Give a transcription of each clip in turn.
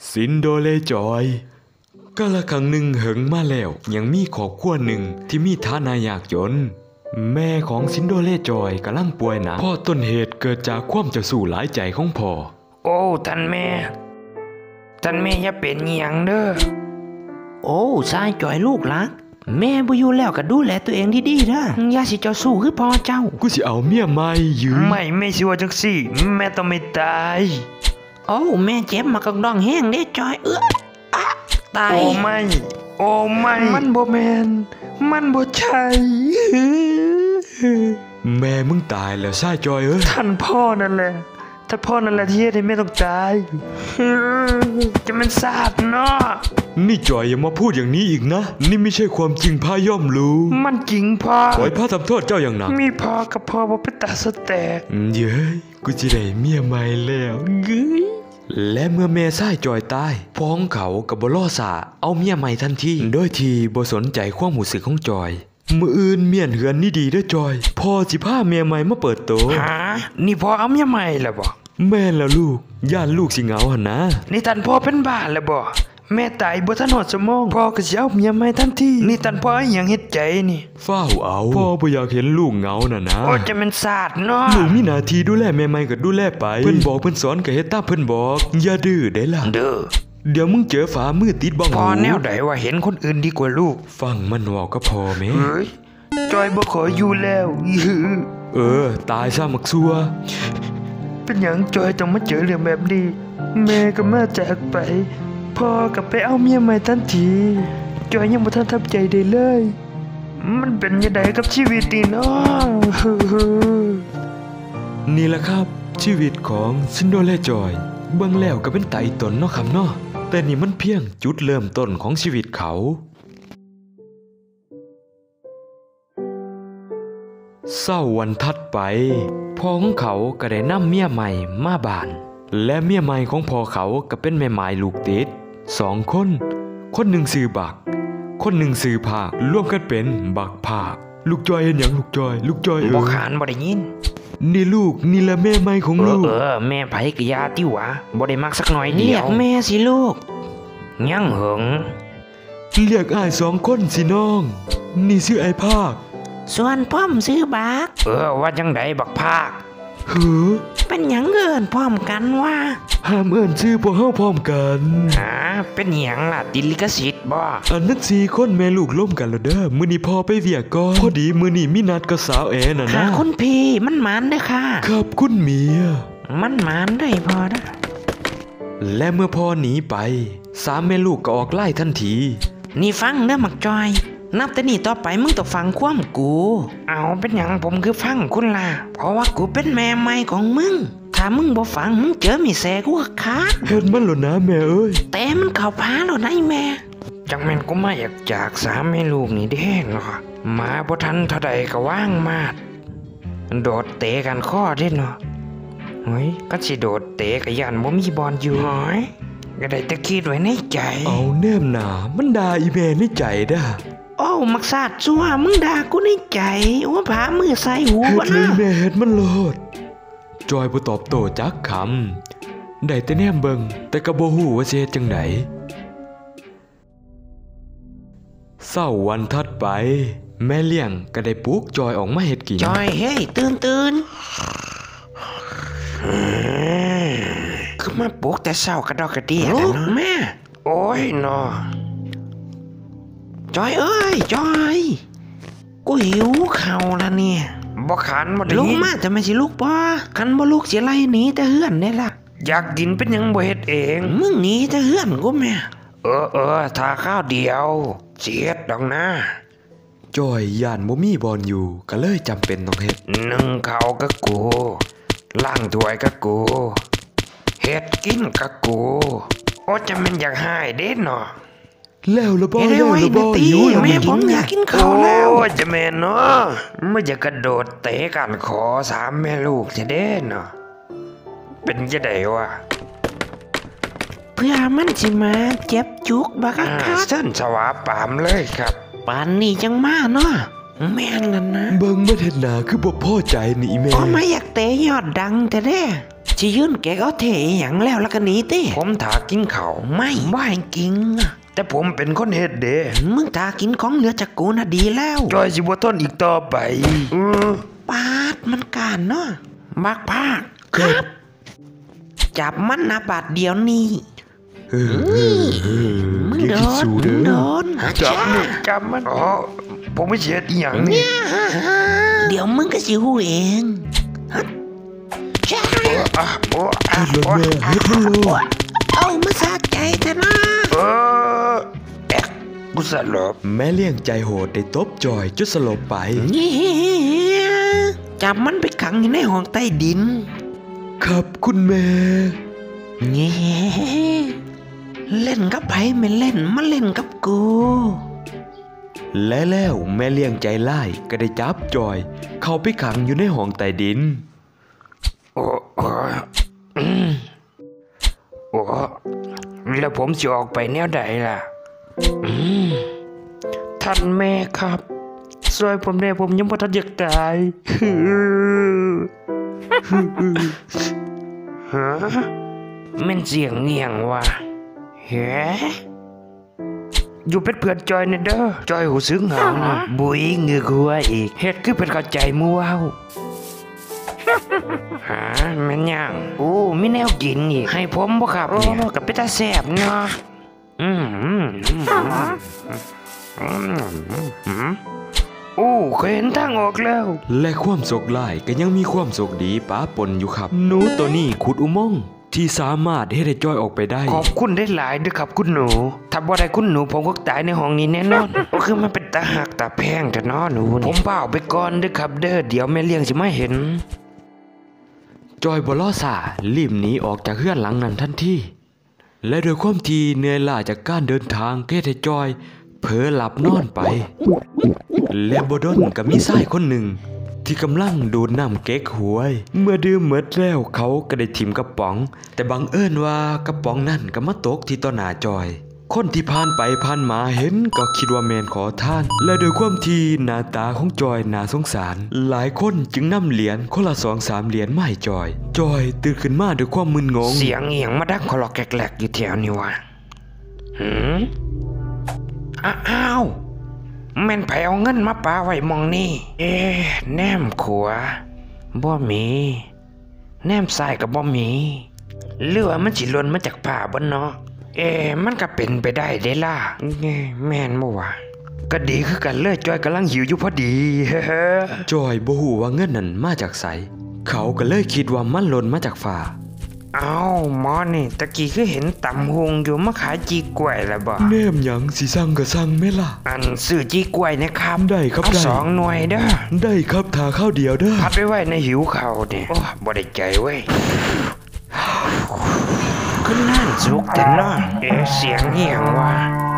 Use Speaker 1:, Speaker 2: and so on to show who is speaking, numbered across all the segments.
Speaker 1: ซินโดเลจอยกาลครั้งหนึ่งเหิงมาแล้วยังมีครอบครัวหนึ่งที่มีฐานะยากจนแม่ของซินโดเลจอยกำลังป่วยหนักพ่อต้นเหตุเกิดจากความเจ้าสู้หลายใจของพ่อ
Speaker 2: โอ้ท่านแม่อย่าเป็นหยังเด้อ
Speaker 3: โอ้ชายจ่อยลูกหลักแม่บ่อยู่แล้วก็ดูแลตัวเองดีๆนะอย่าสิเจ้าสู้คือพ่อเจ้า
Speaker 1: กูสิเอาเมียใหม่ยืม
Speaker 2: ไม่สิว่าจังซี่แม่ต้องไม่ตาย
Speaker 3: โอ้แม่เจ็บมากระดองแห้งเด้จอยตาย
Speaker 2: โอ้ไม่มันบ่แม่นมันบ่ใช่
Speaker 1: แม่มึงตายแล้วชายจอยเอ้ย
Speaker 2: ท่านพ่อนั่นแหละที่เฮ็ดให้แม่ต้องตายจะมันสาดเนาะ
Speaker 1: นี่จอยอย่ามาพูดอย่างนี้อีกนะนี่ไม่ใช่ความจริงพ่อย่อมรู้
Speaker 2: มันจริงพ่อ
Speaker 1: ขอให้พ่อทำโทษเจ้าอย่างหนัก
Speaker 2: มีพ่อกับพ่อบ่เป็นตาสแตก
Speaker 1: เย้ยกูจะได้เมียใหม่แล้วเย้ยและเมื่อแม่ชายจอยตายพ่อของเขากับบ่รอซาเอาเมียใหม่ทันทีโดยที่บ่สนใจความรู้สึกของจอยมื้ออื่นเมียนเหือนนี่ดีเด้อจอยพ่อสิพาเมียใหม่มาเปิดโต
Speaker 2: นี่พ่อเอาเมียใหม่แล้วบ่
Speaker 1: แม่แล้วลูกย่านลูกสิเหงาหั่นนะ
Speaker 2: นี่ท่านพ่อเป็นบ้าแล้วบ่แม่ตายบ่ทันฮอดชั่วโมงพ่อก็สิเอาเมียใหม่ทันทีนี่ท่านพ่ออีหยังเฮ็ดใจนี่
Speaker 1: ฟ้าวเอาพ่อบ่อยากเห็นลูกเหงาน่ะนะ
Speaker 2: โอ้จะมันสาดเนาะ
Speaker 1: ลูกมีหน้าที่ดูแลแม่ใหม่ก็ดูแลไปเพิ่นบอกเพิ่นสอนก็เฮ็ดตามเพิ่นบอกอย่าดื้อได้ล่ะ
Speaker 2: เด้อ
Speaker 1: เดี๋ยวมึงเจอฝามือติดบ้องหู
Speaker 2: พ่อแนวใดว่าเห็นคนอื่นดีกว่าลูก
Speaker 1: ฟังมันเว้าก็พอแม่
Speaker 2: เฮ้ยจอยบ่ขออยู่แล้ว
Speaker 1: ตายซะมักซัว
Speaker 2: เป็นหยังจอยต้องมาเจอเรื่องแบบนี้แม่ก็มาจากไปพ่อก็ไปเอาเมียใหม่ทันทีจอยยังบ่ทันทำใจได้เลยมันเป็นยังไงกับชีวิตนี่เนาะ
Speaker 1: นี่แหละครับชีวิตของซินโดเลจอยเบิ่งแล้วก็เป็นไตตนเนาะครับเนาะแต่นี่มันเพียงจุดเริ่มต้นของชีวิตเขาเศร้าวันถัดไปพ่อของเขาก็ได้นำเมียใหม่มาบ้านและเมียใหม่ของพ่อเขาก็เป็นแม่หมายลูกติด2 คนหนึ่งชื่อบักคนหนึ่งชื่อภาครวมกันเป็นบักภาคลูกจอยเห็นหยังลูกจอย
Speaker 2: บ่ขานบ่ได้ยิน
Speaker 1: นี่ลูกนี่ละแม่ใหม่ของลูก
Speaker 2: แม่ไผกะยาติวะบ่ได้มักสักหน่อยเดียว
Speaker 3: เรียกแม่สิลูก
Speaker 2: ยังหึง
Speaker 1: เรียกอ้าย2 คนสิน้องนี่ชื่อไอ้ภาค
Speaker 3: ส่วนพ่อมซื้อบัก
Speaker 2: ว่าจังไดบักภาค
Speaker 3: เป็นหยังเอิ้นพร้อมกันว่า
Speaker 1: ห้ามเอิ้นชื่อพวกเฮาพร้อมกัน
Speaker 2: เป็นหยังล่ะติดลิขสิทธิ์บ่
Speaker 1: อันนั้น4 คนแม่ลูกล้มกันแล้วเด้อมื้อนี้พ่อไปเวียกก่อนพอดีมื้อนี้มีนัดกับสาวแอน่ะนะ
Speaker 3: คุณพี่มันหมานเด้อค่ะ
Speaker 1: ครับคุณเมีย
Speaker 3: มันหมานได้พอเด้อ
Speaker 1: และเมื่อพ่อหนีไป3 แม่ลูกก็ออกไล่ทันที
Speaker 3: นี่ฟังเด้อมักจอยนับแต่นี่ต่อไปมึงต้องฟังความกู
Speaker 2: เอาเป็นหยังผมคือฟังคุณล่ะ
Speaker 3: เพราะว่ากูเป็นแม่ใหม่ของมึงถ้ามึงบ่ฟังมึงเจอมีแสกูก็ขาด
Speaker 1: เฮ็ดมันหรอนะแม่เอ้ย
Speaker 3: แต่มันเข้าพาแล้วนะไอ้แม่
Speaker 2: จังแม่นกูมาอยากจาก3 แม่ลูกนี่เด้เนาะมาบ่ทันเท่าใดก็ว่างมาดโดดเตะกันข้อเด้เนาะเฮ้ยก็สิโดดเตะก็ย่านบ่มีบอลอยู่หอยก็ได้แต่คิดไว้ในใจ
Speaker 1: เอาแนมหนามันด่าอีแม่ในใจด้า
Speaker 3: โอ้มักซาดซัวมึงด่ากูในใจว่าผามือใส่หู
Speaker 1: บ่นะแม่เฮ็ดมันโลดจอยบ่ตอบโต้จักคำได้แต่แนมเบิ่งแต่ก็บ่ฮู้ว่าสิเฮ็ดจังได๋เช้าวันถัดไปแม่เลี้ยงก็ได้ปลุกจอยออกมาเฮ็ดกิน
Speaker 3: จอยเฮ้ยตื่น
Speaker 2: คือมาปลุกแต่เช้ากระดอกกระเดี่ยแต่เนาะ
Speaker 3: แม่
Speaker 2: โอ้ยเนาะ
Speaker 3: จอยเอ้ยจอยกูหิวข้าวแล้วเนี่ย
Speaker 2: บ่ขันบ่ได้
Speaker 3: ลูกมาแต่ไม่สิลูกป่ะคันบ่ลูกสิไล่หนีแต่เฮือนได้ล่ะ
Speaker 2: อยากกินเป็นหยังบ่เฮ็ดเอง
Speaker 3: มึงหนีแต่เฮือนกูแม่
Speaker 2: ถ้าข้าวเดียวเสียดดอกนะ
Speaker 1: จอยย่านบ่มีบอลอยู่ก็เลยจำเป็นต้องเฮ็ด
Speaker 2: นึ่งข้าวกับกูล้างถ้วยกับกูเฮ็ดกินกับกูโอ้จะมันอยากหายเด้เนาะ
Speaker 1: แล้วละบ่
Speaker 3: หิวแม่ผมอยากกินข้าวแล้ว
Speaker 2: โอ้จะแม่นเนาะไม่อยากกระโดดเตะกันขอ3 แม่ลูกจะเด้เนาะเป็นจะได้วะ
Speaker 3: เพื่อมันสิมาเจ็บจุกบักคัก
Speaker 2: เส้นสวาปามเลยครับ
Speaker 3: ปานนี้จังมาเนาะแม่นนั่นนะ
Speaker 1: เบิ่งบ่เฮ็ดหน้าคือบ่พอใจนี่แม่
Speaker 3: ไม่อยากเตะยอดดังแต่เด้สิยืนแกก็เทอย่างแล้วก็หนีติ
Speaker 2: ผมถากินข้าว
Speaker 3: ไม่ว่าให้กินอะ
Speaker 2: แต่ผมเป็นคนเฮ็ดเด้
Speaker 3: มึงตากินของเหลือจากกูน่ะดีแล้ว
Speaker 2: จอยสิบ่ทนอีกต่อไปอ
Speaker 3: ปาดมันการเนาะมักภาคครับ จับมันนะบาดเดียวนี้มึงโดนมึงโดน
Speaker 2: จับนี่จับมันอ๋อผมไม่เสียอีหยังนี่
Speaker 3: เดี๋ยวมึงก็สิหูเองจ้า
Speaker 2: โอ้
Speaker 1: เฮ็ดรถแม่เฮ็ดมันโลด
Speaker 3: เอามาสะใจเถอะนะ
Speaker 2: แอ๊กกูสลบ
Speaker 1: แม่เลี้ยงใจโหดได้ตบจอยจนสลบไป
Speaker 3: จับมันไปขังอยู่ในห้องใต้ดิน
Speaker 1: ครับคุณแม่
Speaker 3: เงี้เล่นกับไผไม่เล่นมาเล่นกับกู
Speaker 1: และแล้วแม่เลี้ยงใจร้ายก็ได้จับจอย เข้าไปขังอยู่ในห้องใต้ดิน
Speaker 2: โอ้แล้วผมจะออกไปแนวใดล่ะท่านแม่ครับช่วยผมได้ผมยังบ่ทันอยากตายฮะแม่นเสียงเงียงว่ะเฮ้อยู่เป็นเพื่อนจอยเนี่ยเด้อจอยหูซึ้งเหงานะบุยเงือกหัวอีกเฮ็ดคือเป็นเข้าใจมู่เว้าหาแม่นยังโอ้มีแนวกินอีกให้ผมบ่ครับเนี่ยกับเป็นตาแซ่บเนาะโอ้เคยเห็นทางออกแล้ว
Speaker 1: และความโศกร้ายก็ยังมีความโศกดีป้าปนอยู่ครับ หนูตัวนี้ขุดอุโมงค์ที่สามารถให้ได้จอยออกไปได้
Speaker 2: ขอบคุณได้หลายด้วยครับคุณหนูถ้าบ่ได้คุณหนูผมก็ตายในห้องนี้แน่นอนก็คือมันเป็นตาหักตาแพงแต่น้อหนูผมเปล่าไปก่อนด้วยครับเด้อเดี๋ยวแม่เลี้ยงสิมาเห็น
Speaker 1: จอยบลอสารีบหนีออกจากเฮือนหลังนั้นทันทีและโดวยความที่เหนื่อยล้าจากการเดินทางเกให้จอยเผลอหลับนอนไป และบดนก็มีชายคนหนึ่ง ที่กำลังดูดน้ำเก๊กหวย เมื่อดื่มเมดแล้วเขาก็ได้ถิ่มกระป๋อง แต่บังเอิญว่ากระป๋องนั่นก็มาตกที่ต่อหน้าจอย คนที่ผ่านไปผ่านมาเห็นก็คิดว่าแมนขอทาน และโดยความที่หน้าตาของจอยน่าสงสาร หลายคนจึงนำเหรียญคนละ2-3เหรียญมาให้จอย จอยตื่นขึ้นมาด้วยความมึนงง
Speaker 2: เสียงเอียงมาดังคลอกแกลกๆอยู่แถวนี้วะอ้าวแม่นไผเอาเงินมาปาไว้มองนี่แนมขวาบ่มีแนมซ้ายก็บ่มีหรือว่ามันสิหล่นมาจากผ้าบ่เนาะมันก็เป็นไปได้เด้ล่ะแม่นบ่วะก็ดีคือกันเลยจอยกำลังหิวอยู่พอดี
Speaker 1: จอยบ่ฮู้ว่าเงินนั้นมาจากไสเขาก็เลยคิดว่ามันหล่นมาจากฟ้า
Speaker 2: เอาหมอนี่ตะกี้คือเห็นตำหงอยู่มาขายจีกล้วยแล้วบ่
Speaker 1: แนมหยังสิสั่งก็สั่งแม่ล่ะ
Speaker 2: อันซื้อจีกล้วยนะครับ
Speaker 1: ได้ครับ
Speaker 2: เอา
Speaker 1: ได้
Speaker 2: 2 หน่วยเด้อ
Speaker 1: ได้ครับทาข้าวเดียวเด้อ
Speaker 2: พัดไว้ในหิวเขาเนี่ยโอ้บ่ได้ใจเว้ยขึ้นนั่นสุกแต่น้อเสียงเหี่ยงว่ะ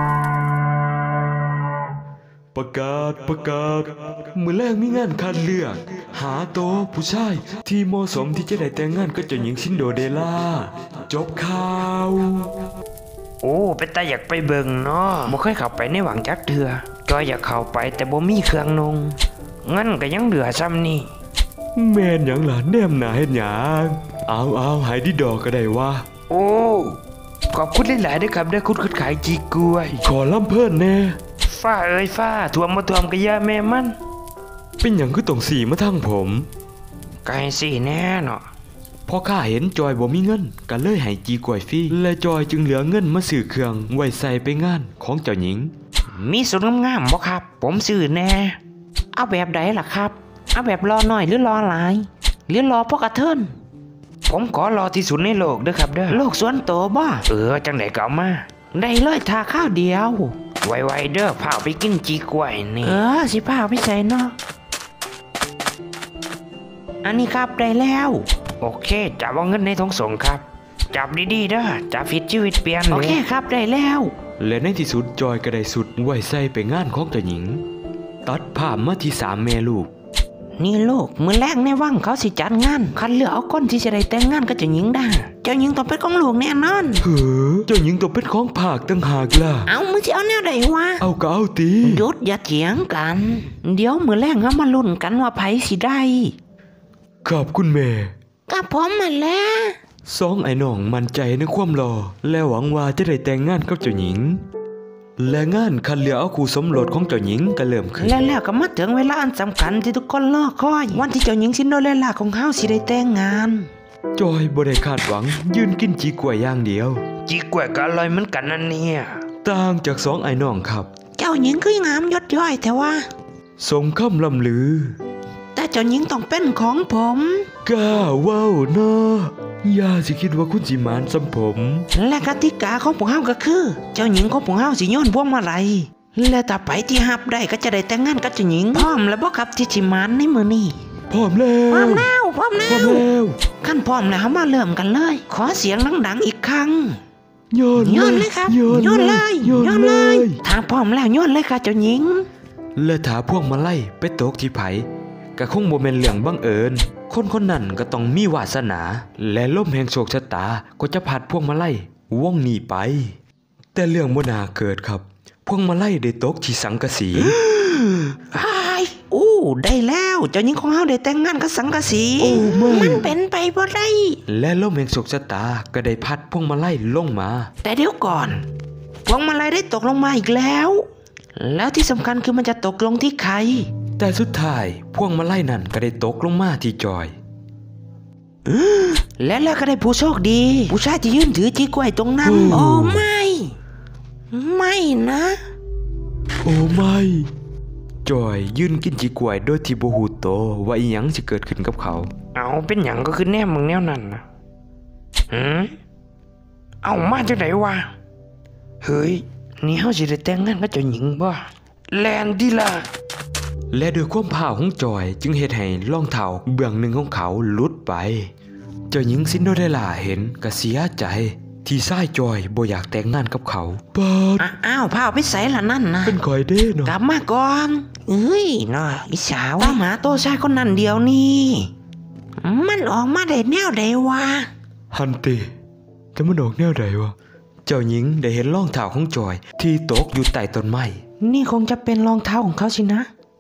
Speaker 1: ประกาศมื้อแรกมีงานคัดเลือก หาโตวผู้ชายที่เหมาะสมที่จะได้แต่งงานกับเจ้าหญิงซินโดเรลล่าจบข่าว
Speaker 2: โอ้เป็นตาอยากไปเบิ่งเนาะบ่เคยเข้าไปในหวังจักเทื่อจอยอยากเข้าไปแต่บ่มีเครื่องนงเงินก็ยังเหลือซ้ำนี่
Speaker 1: แม่นหยังล่ะแนมหน้าเฮ็ดหยังเอาหายดิดอกก็ได้ว่า
Speaker 2: โอ้ขอบคุณหลายๆด้วยครับได้คุณขายจีกล้วย
Speaker 1: ขอลำเพิ่นแน่
Speaker 2: ฟ้าเอ้ยฟ้าท่วมบ่ท่วมก็อย่าแม่มัน
Speaker 1: เป็นหยังคือต้องสีมาทางผม
Speaker 2: ไกลสิแน่เนาะ
Speaker 1: พอข้าเห็นจอยบ่มีเงินก็เลยให้จีกล้วยฟรีและจอยจึงเหลือเงินมาซื้อเครื่องไว้ใส่ไปงานของเจ้าหญิง
Speaker 2: มีสุดงามๆบ่ครับ ผมซื้อแน่
Speaker 3: เอาแบบใดล่ะครับ เอาแบบรอหน่อยหรือรอหลาย หรือรอพวกกระเทิน
Speaker 2: ผมขอรอที่สุดในโลกเด้อครับเด้อ
Speaker 3: โลกส่วนโตวบ่
Speaker 2: จังได๋ก็เอามา
Speaker 3: ได้เลยทาข้าวเดียว
Speaker 2: ไวๆเด้อพาไปกินจีกล้วยนี่
Speaker 3: สิพาไปใส่เนาะอันนี้ครับได้แล้ว
Speaker 2: โอเคจับเอาเงินในท้องส่งครับ จับดีๆเด้อจับผิดชีวิตเปลี่ยน
Speaker 3: โอเคครับได้แล้ว
Speaker 1: และในที่สุดจอยก็ได้สุดไว้ใส่ไปงานของเจ้าหญิง ตัดภาพมาที่3แม่ลูก
Speaker 3: นี่ลูกมื้อแรกในวังเขาสิจัดงานคัดเลือกเอาคนที่จะได้แต่งงานกับเจ้าหญิงได้เจ้าหญิงต้องเป็นของลูกแน่นอน
Speaker 1: เฮ้อเจ้าหญิงต้องเป็นของภาคตั้งหากล่ะ
Speaker 3: เอามึงสิเอาแนวใดวะ
Speaker 1: เอาก็เอาตี
Speaker 3: หยุดอย่าเถียงกัน เดี๋ยวมื้อแรกเฮามาลุ้นกันว่าไผสิได้
Speaker 1: ขอบคุณแม่
Speaker 3: กับผมมาแล้ว
Speaker 1: สองไอ้น้องมั่นใจในความหล่อและหวังว่าจะได้แต่งงานกับเจ้าหญิง และงานคัดเลือกเอาคู่สมรสของเจ้าหญิงก็เริ่มขึ้น
Speaker 3: แล้วก็มาถึงเวลาอันสำคัญที่ทุกคนรอคอย วันที่เจ้าหญิงซินโดเรลล่าของเฮาสิได้แต่งงาน
Speaker 1: จอยบ่ได้คาดหวังยืนกินจีกล้วยอย่างเดียว
Speaker 2: จีกล้วยก็อร่อยเหมือนกันนั่นเนี่ย
Speaker 1: ต่างจากสองไอ้น้องครับ
Speaker 3: เจ้าหญิงคืองามยศย่อยแต่ว่า
Speaker 1: สมคำลำลือ
Speaker 3: แต่เจ้าหญิงต้องเป็นของผม
Speaker 1: กล้าเว้าเนาะอย่าสิคิดว่าคุณสิมานสำผม
Speaker 3: และกติกาของพวกเฮาก็คือ เจ้าหญิงของพวกเฮาสิโยนพวงมาลัยและถ้าไปที่ฮับได้ก็จะได้แต่งงานกับเจ้าหญิงพร้อมแล้วบ่ครับที่สิมานในมื้อนี้
Speaker 1: พร้อมแล้ว
Speaker 3: พร้อมแล้วพร้อมแล้
Speaker 1: พร้อม
Speaker 3: ว
Speaker 1: แล้ว
Speaker 3: ขั้นพร้อมแล้วเฮามาเริ่มกันเลย ขอเสียงดังๆอีกครั้ง
Speaker 1: โยน
Speaker 3: โยนเลยครับ
Speaker 1: โยน
Speaker 3: โยนเลย
Speaker 1: โยนเลย
Speaker 3: ถ้าพร้อมแล้วโยนเลยค่ะเจ้าหญิง
Speaker 1: และถ้าพวกมาไล่ไปตกที่ไผก็คงบ่แม่นเรื่องบังเอิญคนคนนั้นก็ต้องมีวาสนา และลมแห่งโชคชะตาก็จะพัดพวกมาไล่ว่องหนีไป แต่เรื่องบ่น่าเกิดครับ พวกมาไล่ได้ตกที่สังกะสี
Speaker 3: ได้แล้วเจ้าหญิงของเฮาได้แต่งงานกับสังกะสี
Speaker 1: โอ้ไม่
Speaker 3: มันเป็นไปบ่ได้
Speaker 1: และลมแห่งโชคชะตาก็ได้พัดพวกมาไล่ลงมา
Speaker 3: แต่เดี๋ยวก่อนพวงมาลัยได้ตกลงมาอีกแล้ว แล้วที่สำคัญคือมันจะตกลงที่ใคร
Speaker 1: แต่สุดท้ายพวกมาไล่นั่นก็ได้ตกลงมาที่จอย
Speaker 3: และแล้วก็ได้ผู้โชคดี ผู้ชายที่ยืนถือจีกล้วยตรงนั้น
Speaker 1: โอ้
Speaker 3: โอ้ไม่ ไม่นะ
Speaker 1: โอ้ไม่จอยยืนกินจีกล้วยโดยที่บ่ฮู้โตวว่าอีหยังสิเกิดขึ้นกับเขา
Speaker 2: เอาเป็นหยังก็คือแนมมึงแนวนั้นนะเอามาจากไหนวะเฮ้ยนี่เฮาสิได้แต่งงานกับเจ้าหญิงบ่แลนดีล่ะ
Speaker 1: และด้วยความพาวของจอยจึงเฮ็ดให้รองเท้าเบื้องหนึ่งของเขาหลุดไป เจ้าหญิงซินโดเรลล่าเห็นก็เสียใจ ที่ชายจอยบ่อยากแต่งงานกับเขาเปิด
Speaker 3: อ้าวพาไปใส่ละนั่นนะ
Speaker 1: เป็นคอยเด้เนาะ
Speaker 3: กลับมาก่อนเอ้ยน่ะอิสาวตามหาตัวชายคนนั้นเดียวนี่มันออกมาได้แนวใดวะ
Speaker 1: ฮันเตจะมันออกแนวใดวะเจ้าหญิงได้เห็นรองเท้าของจอยที่ตกอยู่ใต้ต้นไม้
Speaker 3: นี่คงจะเป็นรองเท้าของเขาสินะ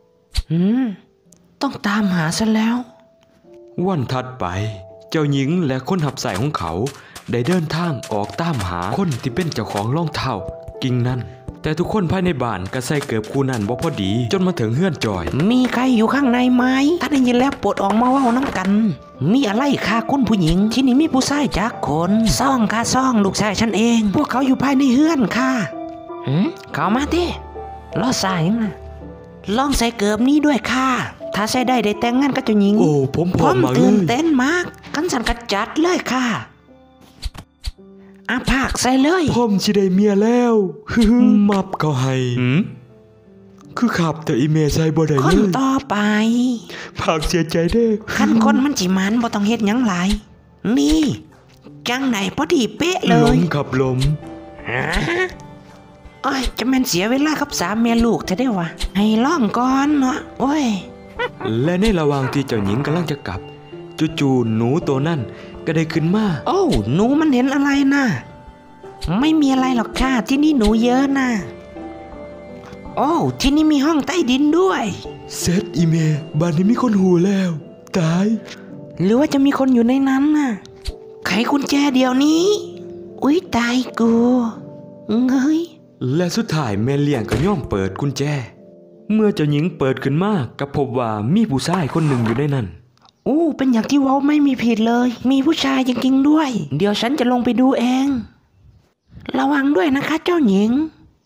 Speaker 3: ต้องตามหาซะแล้ว
Speaker 1: วันถัดไป เจ้าหญิงและคนหับสายของเขาได้เดินทางออกตามหาคนที่เป็นเจ้าของรองเท้ากิ่งนั้น แต่ทุกคนภายในบ้านก็ใส่เกือบคู่นั้นบ่พอดีจนมาถึงเฮือนจอย
Speaker 3: มีใครอยู่ข้างในไหมถ้าได้ยินแล้วโปรดออกมาเว้าน้ำกัน มีอะไรค่ะคุณผู้หญิงที่นี่มีผู้ชายจักคนซ่องค่ะซ่องลูกชายฉันเอง พวกเขาอยู่ภายในเฮือนค่ะเขามาดิรอสายนะลองใส่เกือบนี้ด้วยค่ะถ้าใส่ได้แต่งงานกับเจ้าหญิง
Speaker 1: โอ้ผมพร้อมมากเล
Speaker 3: ตื่น
Speaker 1: ย
Speaker 3: เต้นมากกันสันกระจัดเลยค่ะอาภาคใส่เลย
Speaker 1: ผมสิได้เมียแล้วมับเขาให้คือขับแต่อีเมใส่บ่ได้
Speaker 3: ค
Speaker 1: เล
Speaker 3: น
Speaker 1: ย
Speaker 3: ต่อไป
Speaker 1: ภาคเสียใจเด้อ
Speaker 3: คันคนมันจิมันบ่ต้องเฮ็ดหยังหลายนี่จังไหนพอดีเป๊ะเล
Speaker 1: ล
Speaker 3: ย
Speaker 1: มขับลม
Speaker 3: โอ้ยจะแม่นเสียเวลากับสามเมียลูกเธอได้วะให้ล่องก่อนเนาะโอ้ย
Speaker 1: และในระหว่างที่เจ้าหญิงกำลังจะกลับจู่ๆหนูตัวนั้นก็ได้ขึ้นมา
Speaker 3: โอ้หนูมันเห็นอะไรนะไม่มีอะไรหรอกค่ะที่นี่หนูเยอะนะโอ้ที่นี่มีห้องใต้ดินด้วย
Speaker 1: เซตอีเมบ้านนี้มีคนหูแล้ว ตาย
Speaker 3: หรือว่าจะมีคนอยู่ในนั้นน่ะไขกุญแจเดี๋ยวนี้อุ๊ยตายกูเงย
Speaker 1: และสุดท้ายแม่เลี้ยงก็ย่อมเปิดกุญแจ เมื่อเจ้าหญิงเปิดขึ้นมาก็พบว่ามีผู้ชายคนหนึ่งอยู่ในนั้น
Speaker 3: อู้เป็นอย่างที่เว้าไม่มีผิดเลย มีผู้ชายจริงๆด้วย เดี๋ยวฉันจะลงไปดูเอง ระวังด้วยนะคะเจ้าหญิง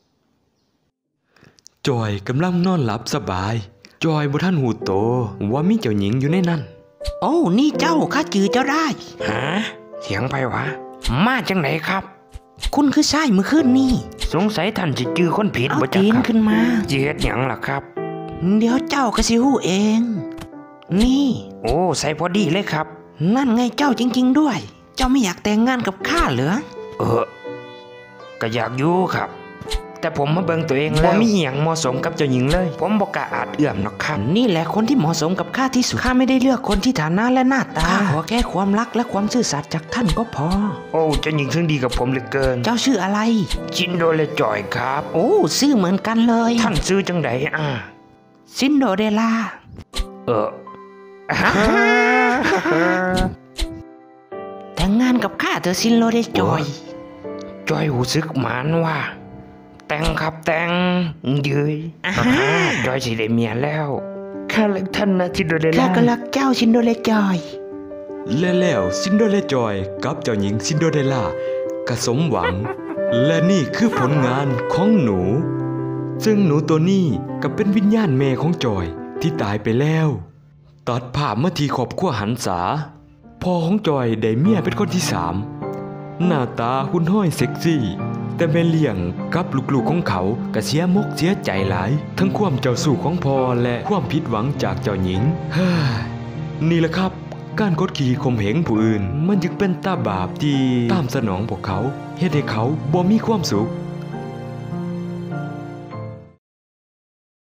Speaker 1: จอยกำลังนอนหลับสบาย จอยบ่ทันหูโตว่ามีเจ้าหญิงอยู่ในนั้น
Speaker 3: โอ้นี่เจ้าข้าจือเจ้าได้
Speaker 2: ฮะเสียงไผวะมาจังไหนครับ
Speaker 3: คุณคือชายเมื่อคืนนี่
Speaker 2: สงสัยท่านสิจื้อคนผิด
Speaker 3: เอา
Speaker 2: บ่จัก
Speaker 3: ตีน
Speaker 2: ครับ
Speaker 3: ขึ้นมา
Speaker 2: สิเฮ็ดหยังล่ะครับ
Speaker 3: เดี๋ยวเจ้าก็สิหู้เอง นี่
Speaker 2: โอ้ใส่พอดีเลยครับ
Speaker 3: นั่นไงเจ้าจริงๆด้วย เจ้าไม่อยากแต่งงานกับข้าเหรอ
Speaker 2: ก็อยากอยู่ครับ แต่ผมมาเบิ่งตัวเองแล้วบ่มีหยังเหมาะสมกับเจ้าหญิงเลย ผมบ่กล้าอาจเอื้อมหรอกครับ
Speaker 3: นี่แหละคนที่เหมาะสมกับข้าที่สุด ข้าไม่ได้เลือกคนที่ฐานะและหน้าตา ข้าขอแค่ความรักและความซื่อสัตย์จากท่านก็พอ
Speaker 2: โอ้เจ้าหญิงซึ่งดีกับผมเหลือเกิน
Speaker 3: เจ้าชื่ออะไร
Speaker 2: จินโดเลจอยครับ
Speaker 3: โอ้ชื่อเหมือนกันเลย
Speaker 2: ท่านซื้อจังได
Speaker 3: ซินโดเรลล่า
Speaker 2: เออ
Speaker 3: งานกับข้าเธอซินโลเดจอย
Speaker 2: จอยหูซึกหมานว่า แต่งครับแต่งเย้ย
Speaker 3: อ่า
Speaker 2: ฮ่า
Speaker 3: ฮะ
Speaker 2: จอยสิได้เมียแล้วข้ารักท่านนะซินโดเรล
Speaker 3: ข้า
Speaker 2: ล่า
Speaker 3: ก็รักเจ้าซินโดเลจอย
Speaker 1: และแล้วซินโดเรลล่าจอยกับเจ้าหญิงซินโดเรลล่าก็สมหวัง และนี่คือผลงานของหนู ซึ่งหนูตัวนี้ก็เป็นวิญญาณแม่ของจอยที่ตายไปแล้ว ตัดภาพมาที่ครอบครัวหันษาพ่อของจอยได้เมียเป็นคนที่3หน้าตาหุ่นห้อยเซ็กซี่ แต่แม่เลี้ยงกับลูกๆของเขาก็เสียมกเสียใจหลาย ทั้งความเจ้าสู้ของพ่อและความผิดหวังจากเจ้าหญิงเฮ้ยนี่แหละครับ การกดขี่ข่มเหงผู้อื่น มันจึงเป็นตาบาปที่ตามสนองพวกเขาเฮ็ดให้เขาบ่มีความสุข